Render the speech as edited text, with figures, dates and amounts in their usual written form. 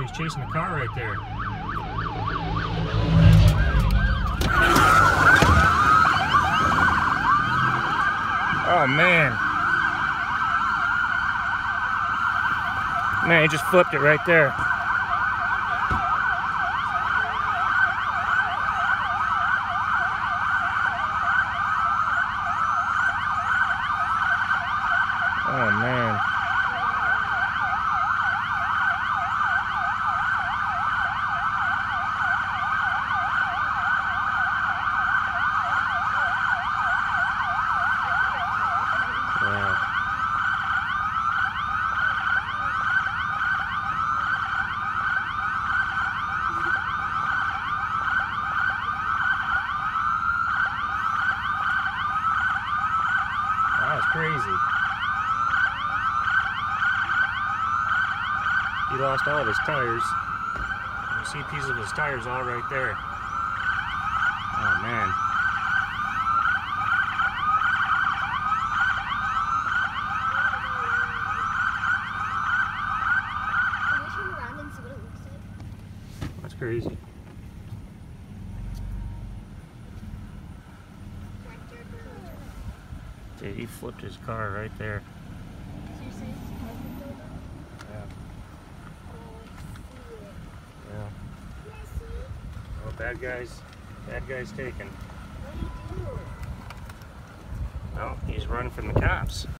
he's chasing the car right there. Oh man. Man, he just flipped it right there. Oh man. Wow. That was crazy. He lost all of his tires. You see pieces of his tires all right there. Oh man. Can we turn around and see what it looks like? That's crazy. Dude, he flipped his car right there. Seriously, it's perfect over? Yeah. Oh, Yeah. I see it. Well, bad guy's taken. What do you do? Well, he's running from the cops.